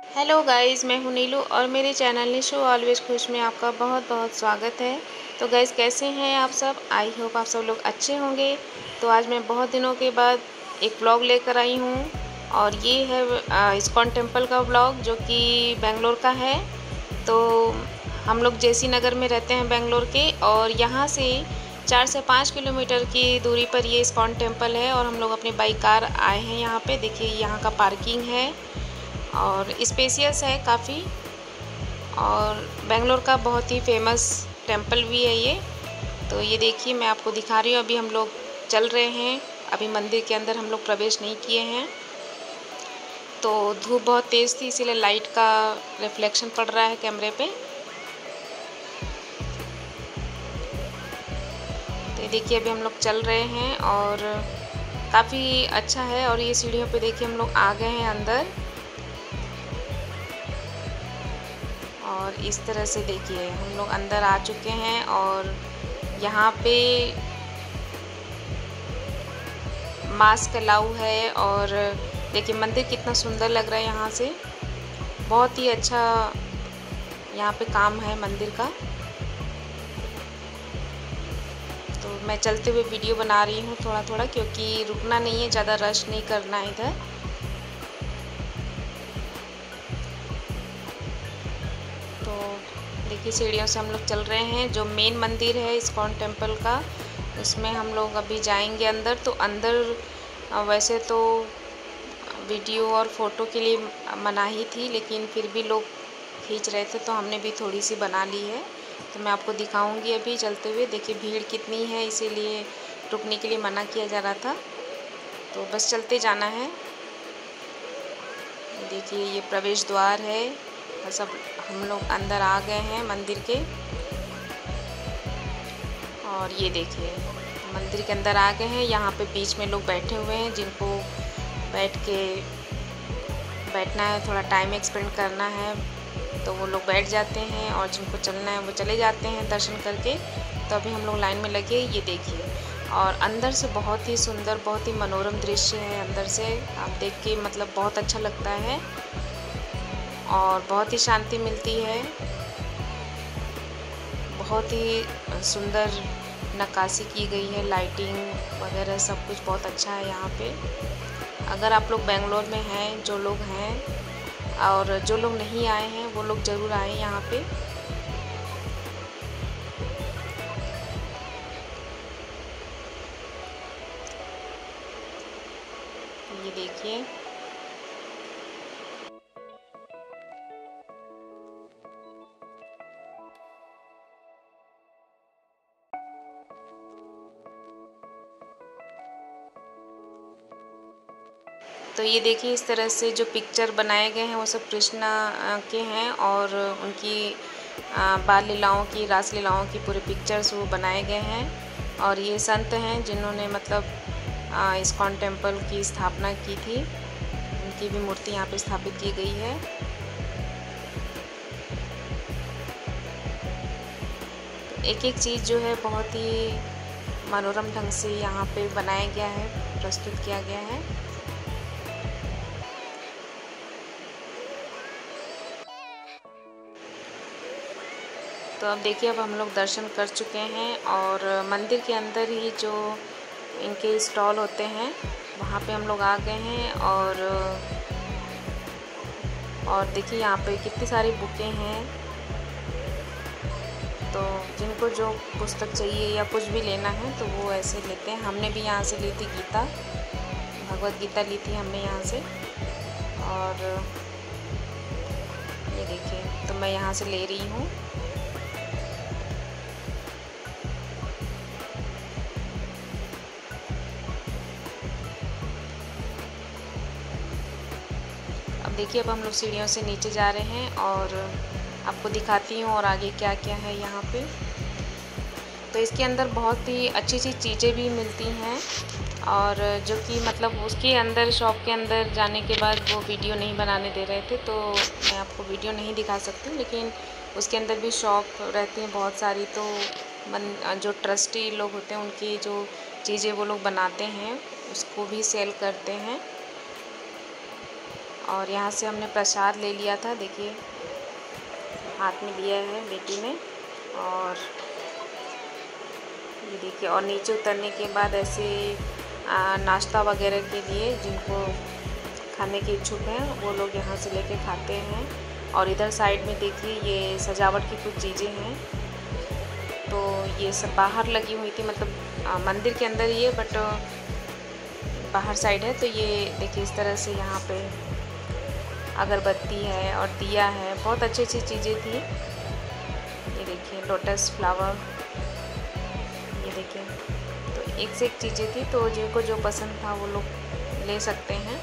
Hello guys, मैं हूं नीलू और मेरे चैनल निशु ऑलवेज खुश में आपका बहुत बहुत स्वागत है। तो गाइस, कैसे हैं आप सब? आई होप आप सब लोग अच्छे होंगे। तो आज मैं बहुत दिनों के बाद एक व्लॉग लेकर आई हूं और ये है इस्कॉन टेम्पल का व्लॉग, जो कि बेंगलोर का है। तो हम लोग जेसी नगर में रहते हैं बेंगलोर के, और यहाँ से 4 से 5 किलोमीटर की दूरी पर ये इस्कॉन टेम्पल है। और हम लोग अपने बाई कार आए हैं यहाँ पे। देखिए, यहाँ का पार्किंग है और स्पेसियस है काफ़ी, और बेंगलोर का बहुत ही फेमस टेंपल भी है ये। तो ये देखिए, मैं आपको दिखा रही हूँ। अभी हम लोग चल रहे हैं, अभी मंदिर के अंदर हम लोग प्रवेश नहीं किए हैं। तो धूप बहुत तेज़ थी, इसीलिए लाइट का रिफ्लेक्शन पड़ रहा है कैमरे पे। तो ये देखिए, अभी हम लोग चल रहे हैं और काफ़ी अच्छा है। और ये सीढ़ियों पे देखिए हम लोग आ गए हैं अंदर, और इस तरह से देखिए हम लोग अंदर आ चुके हैं। और यहाँ पे मास्क अलाउ है। और देखिए मंदिर कितना सुंदर लग रहा है यहाँ से। बहुत ही अच्छा यहाँ पे काम है मंदिर का। तो मैं चलते हुए वीडियो बना रही हूँ थोड़ा थोड़ा, क्योंकि रुकना नहीं है, ज़्यादा रश नहीं करना है इधर। तो देखिए, सीढ़ियों से हम लोग चल रहे हैं। जो मेन मंदिर है इस्कॉन टेम्पल का, उसमें हम लोग अभी जाएंगे अंदर। तो अंदर वैसे तो वीडियो और फ़ोटो के लिए मनाही थी, लेकिन फिर भी लोग खींच रहे थे तो हमने भी थोड़ी सी बना ली है। तो मैं आपको दिखाऊंगी अभी चलते हुए। देखिए भीड़ कितनी है, इसीलिए रुकने के लिए मना किया जा रहा था। तो बस चलते जाना है। देखिए, ये प्रवेश द्वार है। बस अब हम लोग अंदर आ गए हैं मंदिर के। और ये देखिए, मंदिर के अंदर आ गए हैं। यहाँ पे बीच में लोग बैठे हुए हैं, जिनको बैठना है, थोड़ा टाइम एक्सपेंड करना है तो वो लोग बैठ जाते हैं, और जिनको चलना है वो चले जाते हैं दर्शन करके। तो अभी हम लोग लाइन में लगे। ये देखिए, और अंदर से बहुत ही सुंदर, बहुत ही मनोरम दृश्य है। अंदर से आप देख के मतलब बहुत अच्छा लगता है और बहुत ही शांति मिलती है। बहुत ही सुंदर नक्काशी की गई है, लाइटिंग वगैरह सब कुछ बहुत अच्छा है यहाँ पे। अगर आप लोग बेंगलोर में हैं, जो लोग हैं, और जो लोग नहीं आए हैं वो लोग ज़रूर आए यहाँ पे। ये देखिए, तो ये देखिए इस तरह से जो पिक्चर बनाए गए हैं वो सब कृष्णा के हैं, और उनकी बाल लीलाओं की, रास लीलाओं की पूरे पिक्चर्स वो बनाए गए हैं। और ये संत हैं जिन्होंने मतलब इस्कॉन टेम्पल की स्थापना की थी। उनकी भी मूर्ति यहाँ पे स्थापित की गई है। तो एक एक चीज़ जो है बहुत ही मनोरम ढंग से यहाँ पे बनाया गया है, प्रस्तुत किया गया है। तो अब देखिए, अब हम लोग दर्शन कर चुके हैं, और मंदिर के अंदर ही जो इनके स्टॉल होते हैं वहाँ पे हम लोग आ गए हैं। और देखिए यहाँ पे कितनी सारी बुकें हैं। तो जिनको जो पुस्तक चाहिए या कुछ भी लेना है तो वो ऐसे लेते हैं। हमने भी यहाँ से ली थी गीता, भगवत गीता ली थी हमने यहाँ से। और ये देखिए, तो मैं यहाँ से ले रही हूँ। देखिए, अब हम लोग सीढ़ियों से नीचे जा रहे हैं, और आपको दिखाती हूँ और आगे क्या क्या है यहाँ पे। तो इसके अंदर बहुत ही अच्छी अच्छी चीज़ें भी मिलती हैं, और जो कि मतलब उसके अंदर, शॉप के अंदर जाने के बाद वो वीडियो नहीं बनाने दे रहे थे, तो मैं आपको वीडियो नहीं दिखा सकती। लेकिन उसके अंदर भी शॉप रहती हैं बहुत सारी। तो जो ट्रस्टी लोग होते हैं, उनकी जो चीज़ें वो लोग बनाते हैं उसको भी सेल करते हैं। और यहाँ से हमने प्रसाद ले लिया था, देखिए हाथ में लिया है बेटी ने। और ये देखिए, और नीचे उतरने के बाद ऐसे नाश्ता वगैरह के लिए जिनको खाने के इच्छुक हैं वो लोग यहाँ से लेके खाते हैं। और इधर साइड में देखिए ये सजावट की कुछ चीज़ें हैं, तो ये सब बाहर लगी हुई थी, मतलब मंदिर के अंदर ही है बट बाहर साइड है। तो ये देखिए इस तरह से यहाँ पे अगरबत्ती है और दिया है, बहुत अच्छी अच्छी चीज़ें थी। ये देखिए लोटस फ्लावर, ये देखिए, तो एक से एक चीज़ें थी, तो जिनको जो पसंद था वो लोग ले सकते हैं।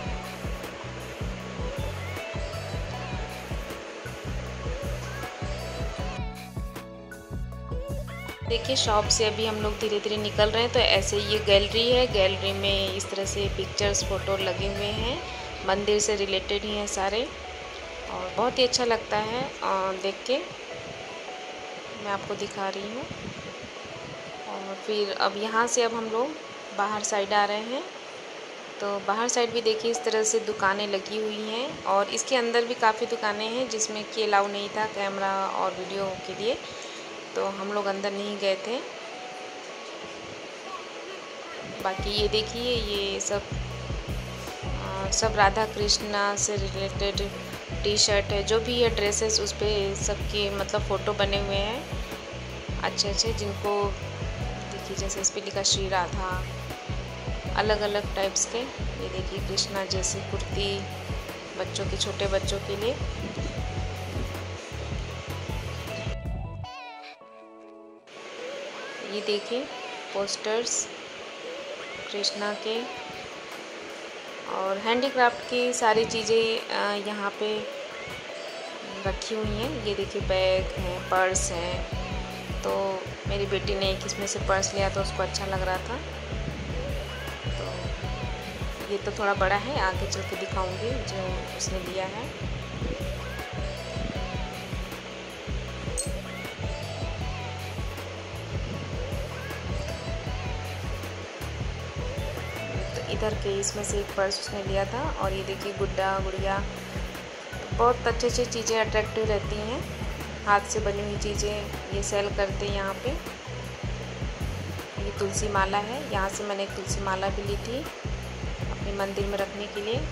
देखिए शॉप से अभी हम लोग धीरे धीरे निकल रहे हैं। तो ऐसे ये गैलरी है, गैलरी में इस तरह से पिक्चर्स फ़ोटो लगे हुए हैं, मंदिर से रिलेटेड ही हैं सारे, और बहुत ही अच्छा लगता है देख के। मैं आपको दिखा रही हूँ। और फिर अब यहाँ से अब हम लोग बाहर साइड आ रहे हैं। तो बाहर साइड भी देखिए इस तरह से दुकानें लगी हुई हैं, और इसके अंदर भी काफ़ी दुकानें हैं जिसमें कि अलाउ नहीं था कैमरा और वीडियो के लिए, तो हम लोग अंदर नहीं गए थे। बाकी ये देखिए ये सब राधा कृष्णा से रिलेटेड टी शर्ट है, जो भी है ड्रेसेस, उस पर सबके मतलब फ़ोटो बने हुए हैं अच्छे अच्छे, जिनको देखिए जैसे इस पर लिखा श्री राधा, अलग अलग टाइप्स के। ये देखिए कृष्णा जैसी कुर्ती बच्चों के, छोटे बच्चों के लिए। ये देखिए पोस्टर्स कृष्णा के, और हैंडीक्राफ्ट की सारी चीज़ें यहाँ पे रखी हुई हैं। ये देखिए बैग हैं, पर्स हैं। तो मेरी बेटी ने एक इसमें से पर्स लिया तो उसको अच्छा लग रहा था, तो ये तो थोड़ा बड़ा है, आगे चल के दिखाऊंगी जो उसने लिया है। इधर के इसमें से एक पर्स उसने लिया था। और ये देखिए गुड्डा गुड़िया, बहुत अच्छी अच्छी चीज़ें अट्रैक्टिव रहती हैं, हाथ से बनी हुई चीज़ें ये सेल करते हैं यहाँ पे। ये तुलसी माला है, यहाँ से मैंने एक तुलसी माला भी ली थी अपने मंदिर में रखने के लिए।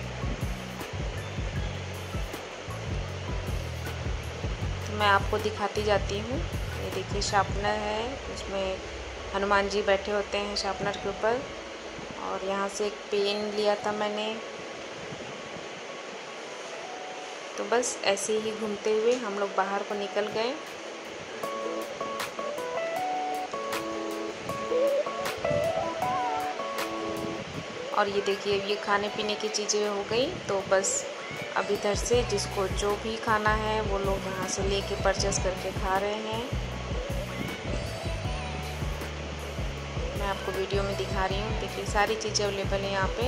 तो मैं आपको दिखाती जाती हूँ। ये देखिए शार्पनर है, उसमें हनुमान जी बैठे होते हैं शार्पनर के ऊपर। और यहाँ से एक पेन लिया था मैंने। तो बस ऐसे ही घूमते हुए हम लोग बाहर को निकल गए। और ये देखिए ये खाने पीने की चीज़ें हो गई। तो बस अब इधर से जिसको जो भी खाना है वो लोग यहाँ से लेके परचेस करके खा रहे हैं। मैं आपको वीडियो में दिखा रही हूँ, देखिए सारी चीज़ें अवेलेबल हैं यहाँ पे।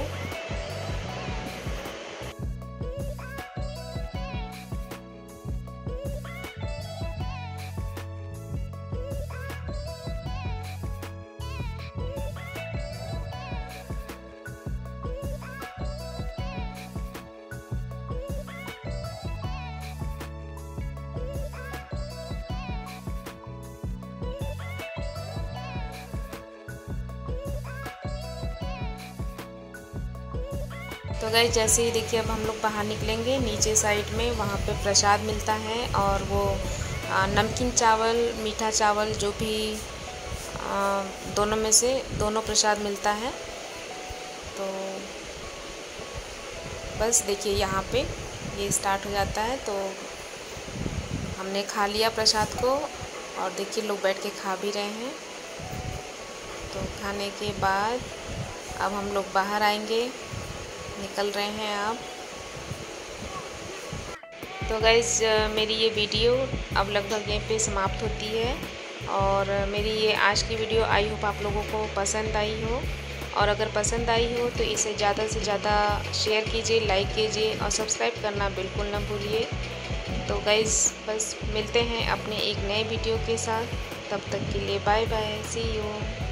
तो गाइस जैसे ही देखिए अब हम लोग बाहर निकलेंगे, नीचे साइड में वहाँ पे प्रसाद मिलता है, और वो नमकीन चावल, मीठा चावल, जो भी दोनों में से दोनों प्रसाद मिलता है। तो बस देखिए यहाँ पे ये स्टार्ट हो जाता है। तो हमने खा लिया प्रसाद को, और देखिए लोग बैठ के खा भी रहे हैं। तो खाने के बाद अब हम लोग बाहर आएंगे, निकल रहे हैं अब। तो गाइज़ मेरी ये वीडियो अब लगभग यहीं पे समाप्त होती है। और मेरी ये आज की वीडियो आई होप आप लोगों को पसंद आई हो, और अगर पसंद आई हो तो इसे ज़्यादा से ज़्यादा शेयर कीजिए, लाइक कीजिए, और सब्सक्राइब करना बिल्कुल ना भूलिए। तो गाइज़ बस मिलते हैं अपने एक नए वीडियो के साथ, तब तक के लिए बाय बाय, सी यू।